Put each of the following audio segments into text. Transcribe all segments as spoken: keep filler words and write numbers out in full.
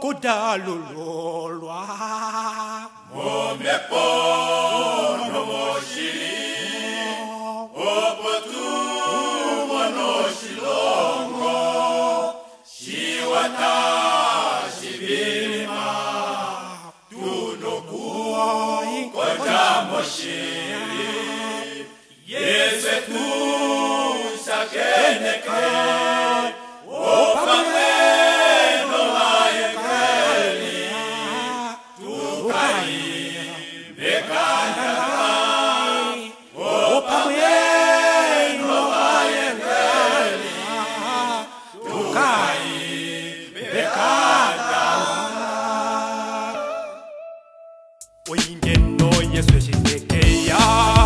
kudalulolwa Momepo no moshiri Opotu mono shilongo Shiwata shibirima Tunoku koja moshiri Yese tu shakeneke Opame no ayekeli Tukai bekanda Opame no ayekeli Tukai bekanda Oyingeno Yesu shitekeya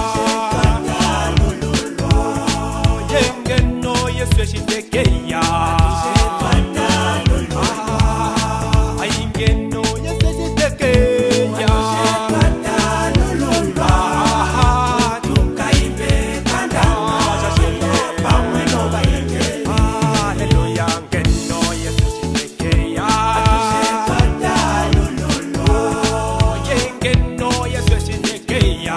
Oyingeno Yesu shitekeya Oyingeno Yesu shitekeya Hallelujah, ngeno Yesu shitekeya Oyingeno Yesu shitekeya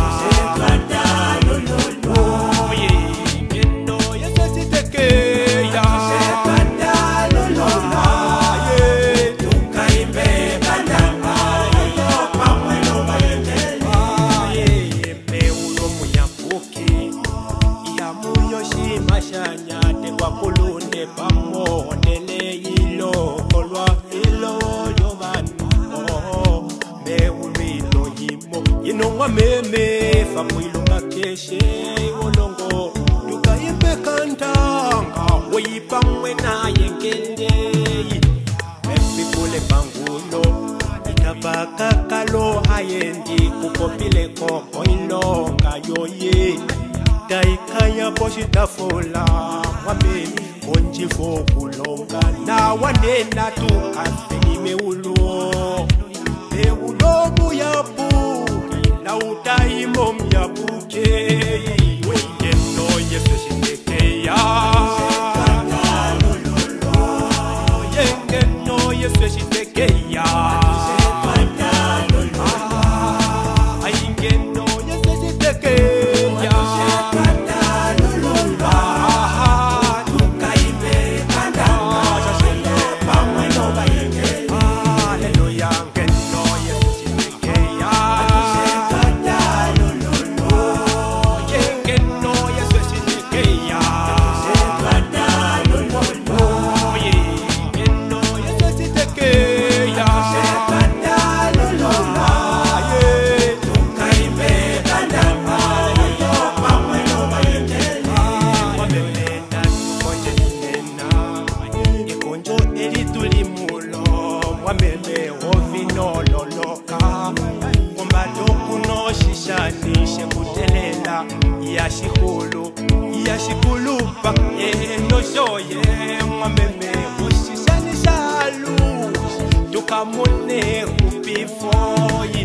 Oyingeno Yesu shitekeya Mashanya kwa kulunde pamonele ilo kolwa ilo yovano meulilo yimo yinongwa meme famwilo ngakeshe wolongo tukaimbe kantanga wipamwe naye ngende mefipule pangulo itabaka kalo hayendi kukopile koko ilonga yoye Daikaya poshitafola wame konjifo kulonga na wanena tukafeni meulo meulo buyabu na utaimo myabuke Oyingeno Yesu shitekeya Oyingeno Yesu shitekeya Oyingeno Yesu shitekeya Wamele ovino loloka Kumbaloku no shishanishe kutelela Yashikulu, yashikulupa Eno shoye Mwameme oshishanisha lu Tukamone upifoyi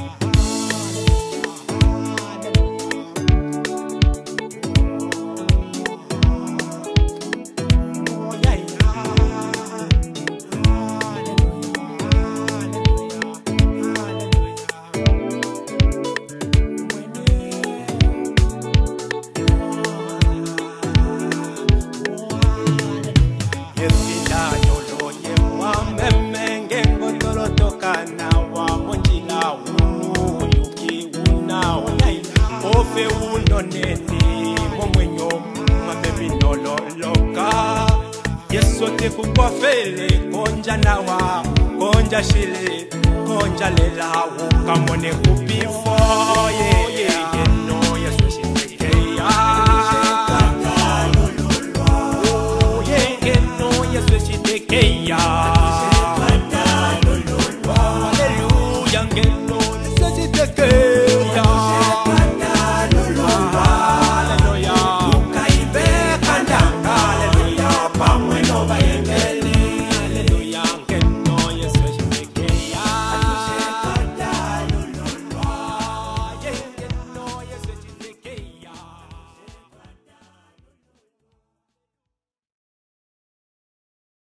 Ofe uno neni momwenyo mamemi nololoka Yesu te kukwafele konja nawa konja shile konja lela ukamone kupifo Oyingeno Yesu shitekeya Oyingeno Yesu shitekeya